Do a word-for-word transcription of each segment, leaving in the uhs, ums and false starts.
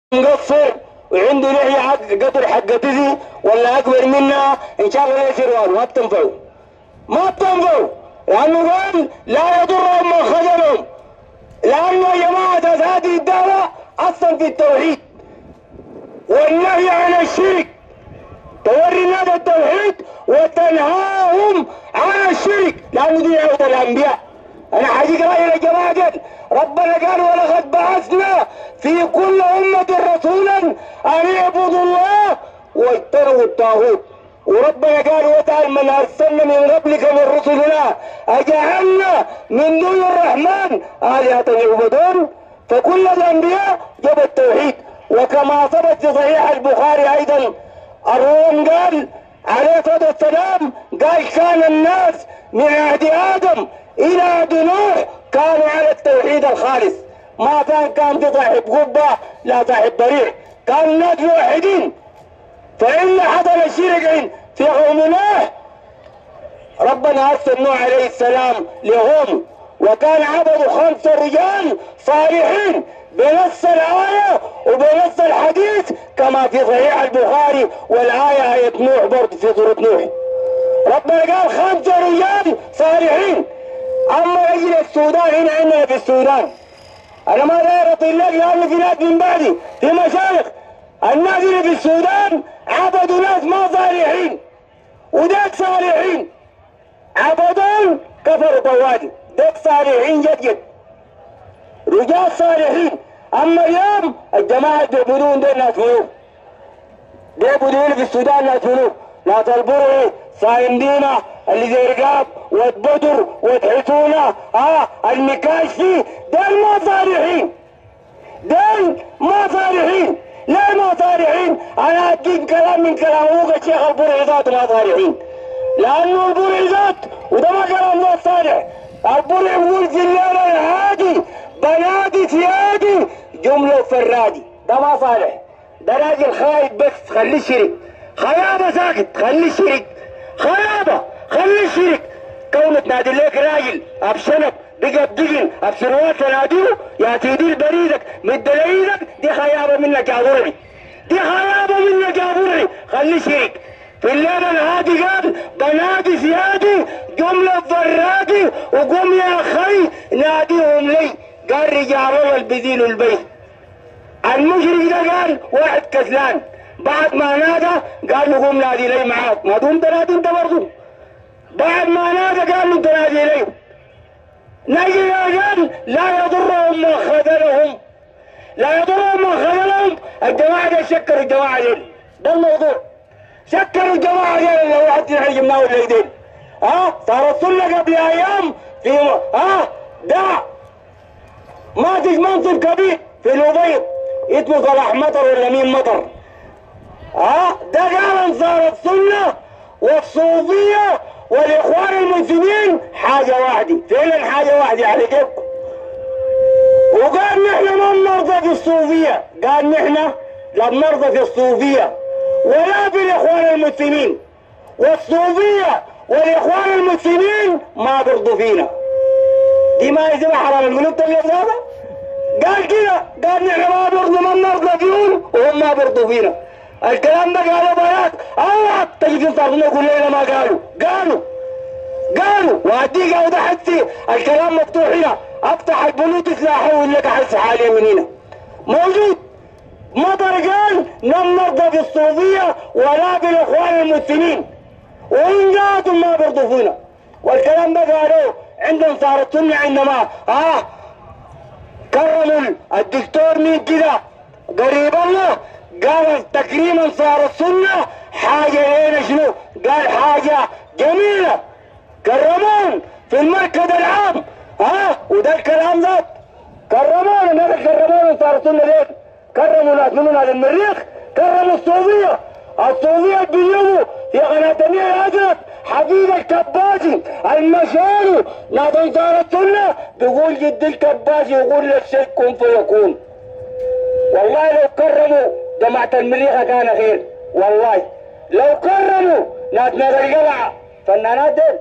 مقصر وعنده لحيه قطر حقتي ولا اكبر منها ان شاء الله ليش روان ما بتنفعوا ما بتنفعوا لانه قال لا يضرهم من خذلهم، لانه يا جماعه هذه الدعوه اصلا في التوحيد والنهي عن الشرك، توري الناس التوحيد وتنهاهم عن الشرك، لانه دي دعوه الانبياء. انا حقيقة رايي يا جماعه دل. ربنا قال ولقد بعثنا في كل امه رسولا ان اعبدوا الله واجتنبوا الطاغوت، وربنا قال وتعالى من ارسلنا من قبلك من رسلنا اجعلنا من دون الرحمن الهه يعبدون، فكل الانبياء جاب التوحيد. وكما ثبت في صحيح البخاري ايضا الروم قال عليه الصلاه والسلام قال كان الناس من عهد ادم الى عهد نوح كانوا على التوحيد الخالص، ما كان كان في صاحب قبه لا صاحب ضريح، كان الناس موحدين. فإن حصل الشرك في قوم نوح ربنا ارسل نوح عليه السلام لهم، وكان عبدوا خمس رجال صالحين بنص الآية وبنص الحديث كما في صحيح البخاري، والآية آية نوح برضه في سورة نوح. ربنا قال خمس رجال صالحين. أما رجل السودان هنا عندنا في السودان أنا ما داير أطيل لك لأنه في ناس من بعدي في مشايخ، الناس اللي في السودان عبدوا ناس ما صالحين وديك صالحين، عبدون كفروا طوالي، ديك صالحين جد جد رجال صالحين. اما اليوم الجماعه بيعبدون دول ناس ملوك، بيعبدون في السودان ناس ملوك، ناس البرعي صايم دينا اللي زي رقاب والبدر والحسونه اه المكاشفي، دول ما صالحين، دول ما صالحين. ليه ما صالحين؟ انا اديك كلام من كلام ابوك الشيخ البرعي ذاته ما صالحين، لانه البرعي ذات وده ما كلام ناس صالح. البرعي يقول في الليل الهادي بنادي سيادي جمله فرادي، ده ما صالح، ده راجل خايب بس خليه شرك، خيابه ساكت خليه شرك، خيابه خليه شرك. كونك نادي لك راجل ابشنك بقى بدقن ابشروات تناديه يا سيدي بريدك مد ايدك، دي خيابه منك يا برعي، دي خيابه منك يا برعي، خليه شرك. في الليل الهادي قال بنادي سيادي جمله فرادي وقوم يا اخي ناديهم لي، قال رجال الله البذيل البيت. المشرك ده قال واحد كسلان بعد ما نادى قال له قوم نادي لي معاك، ما دون تنادي انت برضه، بعد ما نادى قال له انت نادي لي. نجي قال لا يضرهم من خذلهم، لا يضرهم من خذلهم. الجماعه دي شكروا الجماعه دي، ده الموضوع، شكروا الجماعه دي اللي واحد يحجمنا ولا يدين. ها صارت سنه قبل ايام في ها دع ما فيش منصب كبير في الوبيض اسمه صلاح مطر ولا مين مطر، ها ده قال صارت سنه والصوفيه والاخوان المسلمين حاجه واحده، فعلا حاجه واحده على كيفكم. وقال نحن ما بنرضى في الصوفيه، قال نحن لا بنرضى في الصوفيه ولا في الاخوان المسلمين، والصوفيه والاخوان المسلمين ما برضوا فينا. دي ما يسمى حرام القلوب تلقى هذا؟ قال كده، قال نحن ما برضو ما بنرضى فيهم وهم ما برضوا فينا. الكلام ده قالوا بيات اوعى تجي تصرفنا كل ليله ما قالوا، قالوا قالوا واديك او ده حسي الكلام مفتوح هنا، افتح البلوتوث لا احول لك احس حاليا من هنا موجود. مطر قال لم نرضى بالصوفيه ولا بالاخوان المسلمين وان قالوا ما برضوا فينا. والكلام ده قالوه عندهم صارت سنه عندما اه كرموا الدكتور مين كده قريب الله قال تكريما صارت سنه حاجه لنا شنو؟ قال حاجه جميله كرمون في المركز العام ها وده الكلام ذات كرمون الناس كرمون صارت سنه ليه؟ كرموا ناس منهم على المريخ، كرموا الصوفيه، الصوفيه بيجوا في قناه النيل الازرق حبيب الكباسي المشاري لا تنصار السنه بيقول جد الكباسي يقول للشيء كن فيكون. والله لو كرموا جماعه المريخ كان خير، والله لو كرموا ناس نادر القلعه فنانات دين،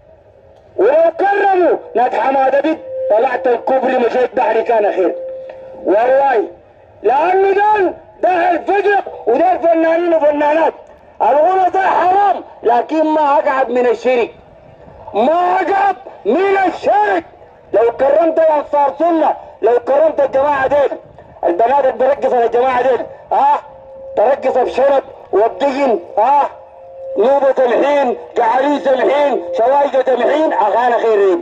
ولو كرموا ناس حماده بيت طلعت الكوبري مشيت بحري كان خير. والله لانه ده ده الفجر وده الفنانين وفنانات. الغنى ده حرام لكن ما اقعد من الشرك، ما اقعد من الشرك. لو كرمت انصار سنه، لو كرمت الجماعه ديل، البنات اللي برقص الجماعه ديل ها ترقص بشرب وبدقن ها نوبة الحين كعريس الحين شوايقة الحين اغاني خيرين.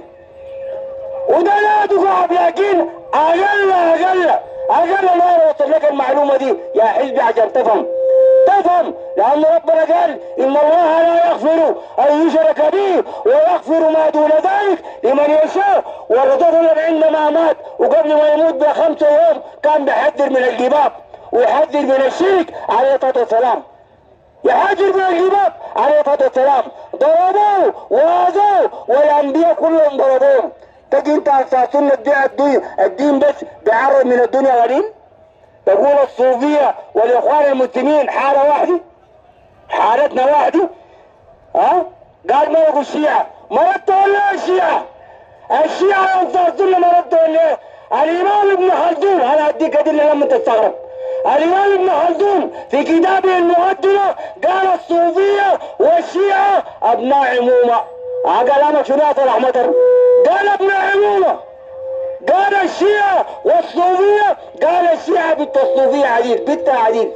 وده لا تقعد لكن اقل اقل اقل ما يوصل لك المعلومه دي يا حزبي عشان تفهم تفهم. لان ربنا قال ان الله لا يغفر ان يشرك به ويغفر ما دون ذلك لمن يشاء. والرسول عندما مات وقبل ما يموت بخمسة يوم كان بيحذر من الجباب ويحذر من الشرك عليه الصلاه والسلام، يحذر من الجباب عليه الصلاه والسلام. ضربوه واذوه والانبياء كلهم ضربوهم. تجي انت على سنه تبيع الدين الدين بس بيعرض من الدنيا غريب. تقول الصوفيه والاخوان المسلمين حاله واحده، حالتنا واحده. ها قال ما يقول الشيعه مرضتوا ولا الشيعه؟ الشيعه انصار سنه مرضتوا ولا؟ الامام ابن خلدون انا اديك ادله لما تستغرب. الامام ابن خلدون في كتابه المقدمه قال الصوفيه والشيعه ابناء عمومه. ها كلامك شنو يا صلاح مطر؟ قال ابناء عمومه. قال الشيعة والصوفية، قال الشيعة بنت الصوفية عديد بنتها عديد.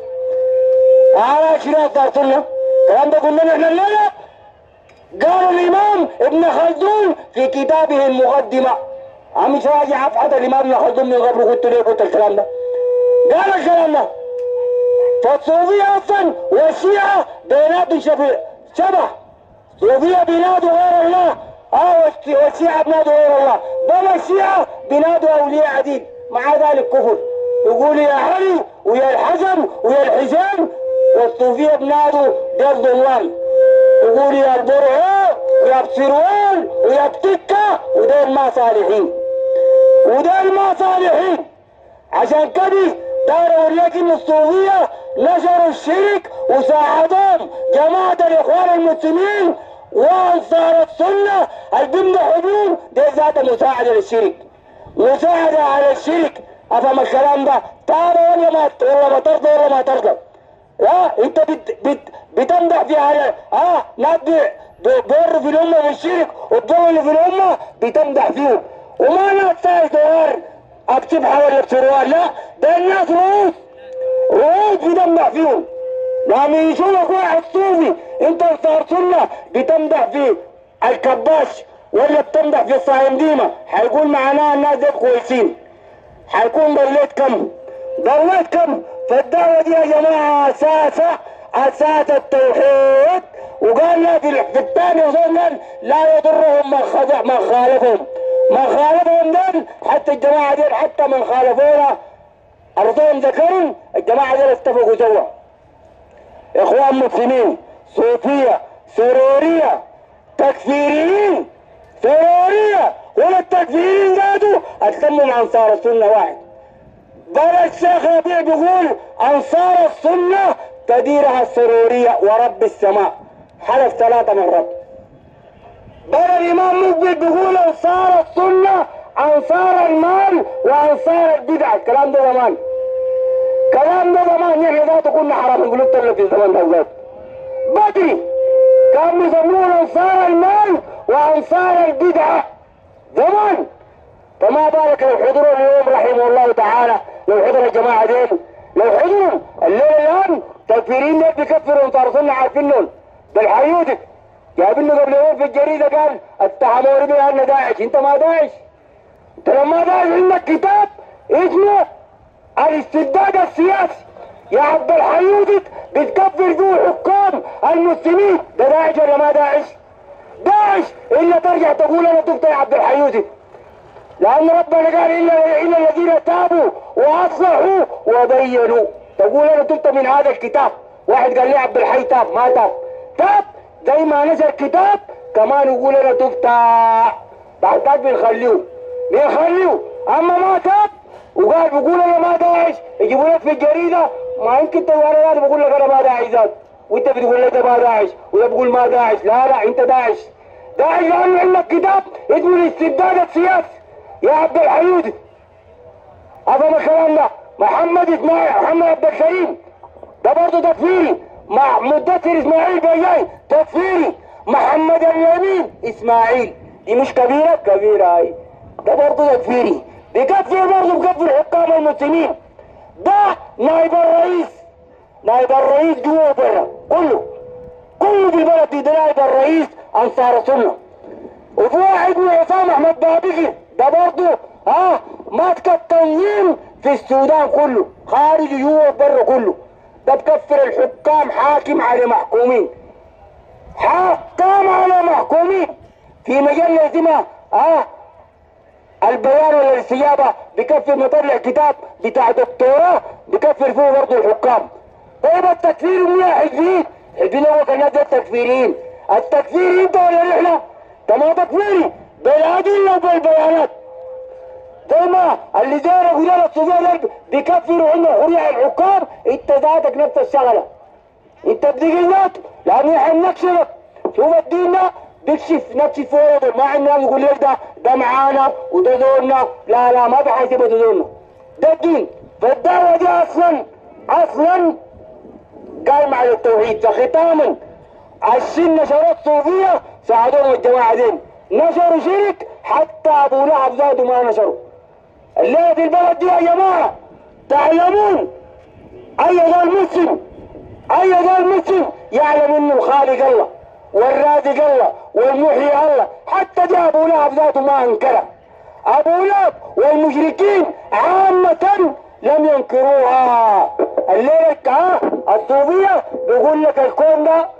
أنا شنو صار سنة؟ الكلام ده قلنا نحن لا لا. قال الإمام ابن خلدون في كتابه المقدمة. أنا مش راجع أفحص الإمام ابن خلدون من قبل قلت ليه قلت الكلام ده. قال الكلام ده. فالصوفية أصلا والشيعة بيناتهم شبه شبه. صوفية بينادوا غير الله، اه والشيعة بنادوا غير الله، بل الشيعة بنادوا اولياء عديد مع ذلك كفر. يقول يا علي ويا الحسن ويا الحسين. والصوفية بنادوا جلد الله، يقول يا البرهان ويا بسروان ويا بتكة ودول ما صالحين ودول ما صالحين. عشان كده داروا لكن الصوفية نشروا الشرك وساعدهم جماعة الاخوان المسلمين وانصار السنه البيمدحوا دي ذات مساعده للشرك، مساعده على الشرك. افهم الكلام ده؟ ترى ولا ما ولا ما ترضى ولا ما ترضى؟ لا انت بت بت بتمدح في على اه ناس بير في الامه بالشرك والضوء في الامه بتمدح فيهم، وما ناس ساي دوار بتبحى ولا بسروال، لا ده الناس رؤوس رؤوس بتمدح فيهم. لما يشوفك واحد صوفي انت صار سنه بتمدح في الكباش ولا بتمدح في الصايم ديمه، حيقول معناها الناس دي كويسين. حيكون ضليت كم؟ ضليت كم؟ فالدعوه دي يا جماعه اساسها اساس التوحيد. وقالنا في في الثاني وصلنا لا يضرهم من خضع من خالفهم، من خالفهم دول حتى الجماعه دي حتى من خالفونا ارضهم ذكرهم الجماعه دي اتفقوا سوا. اخوان مسلمين صوفيه سروريه تكفيريين سروريه ولا التكفيريين زادوا اتسموا انصار السنه واحد. بل الشيخ ربيع بيقول انصار السنه تديرها السروريه ورب السماء، حلف ثلاثه مرات. بل الامام مقبل بيقول انصار السنه انصار المال وانصار البدع. الكلام ده زمان، كلام ده زمان نحن ذاته كنا حرام نقول لك في الزمن ده ذاته. بدري كانوا يسمون انصار المال وانصار البدعه زمان. فما بالك لو حضروا اليوم رحمه الله تعالى، لو حضر الجماعه دين، لو حضروا الليله الان تكفيرين دول بيكفروا انصار سنه عارفينهم. بالحيوتك جايبينه قبل يوم في الجريده قال اتهموني بان داعش. انت ما داعش، انت لما داعش عندك كتاب اسمه الاستبداد السياسي يا عبد الحيوتك بتكفر فيه حكام المسلمين. ده داعش ولا ما داعش؟ داعش الا ترجع تقول انا تبت يا عبد الحيوتك، لان ربنا قال الا الا الذين تابوا واصلحوا وبينوا. تقول انا تبت من هذا الكتاب. واحد قال لي عبد الحي تاب، ما تاب. تاب زي ما نزل كتاب كمان يقول انا تبت، بعد بنخليه بنخليه. اما ما تاب وقال بيقول انا ما داعش يجيبوا لك في الجريده ما يمكن تقول انا بقول لك انا ما داعش ذات، وانت بتقول لك ما داعش وده بقول ما داعش. لا لا انت داعش، داعش لانه عندك كتاب اسمه الاستبداد السياسي يا عبد الحيوتي. افهم الكلام ده؟ محمد اسماعيل محمد عبد الكريم ده برضه تكفيري. مع مدثر اسماعيل بياي تكفيري. محمد اليمين اسماعيل دي مش كبيره؟ كبيره هاي. ده برضه تكفيري. بيكفر برضه بكفر حكام المسلمين. ده نائب الرئيس. نائب الرئيس جوه وبره كله كله في البلد دي. ده نائب الرئيس انصار سنه. وفي واحد من عصام احمد بابكر ده برضه ها ماسك التنظيم في السودان كله خارج جوه وبره كله. ده بكفر الحكام حاكم على محكومين. حكام على محكومين. في مجله اسمها ها البيان ولا الاستجابه بكفر مطلع كتاب بتاع دكتوراه بكفر فيه برضه الحكام. طيب التكفير مين حزبيين؟ حزبيين هو كان ناس التكفيريين. التكفيري انت ولا نحن؟ ده ما تكفيري بالادله وبالبيانات. زي ما اللي زي رجال الصوفيه بيكفروا عندنا حريه الحكام. انت ذاتك نفس الشغله. انت بتجلد لان احنا نكشفك. شوف الدين ده بيكشف نكشف ورده. ما عندنا يقول لك ده ده معانا وده دورنا. لا لا ما بحيث يبقى دورنا. ده الدين. فالدعوه دي اصلا اصلا قايمه على التوحيد. فختاما عشان نشرات صوفيه ساعدوهم الجماعه دي نشروا شرك حتى ابو لهب ذاته ما نشروا. الليله في البلد دي يا جماعه تعلمون اي ذا المسلم اي ذا المسلم يعلم انه الخالق الله والرازق الله والمحيي الله. حتى دي ابو لهب ذاته ما انكرها. ابو لهب والمشركين عامه لم ينكروها. الليله ها الصوفيه بيقول لك الكون ده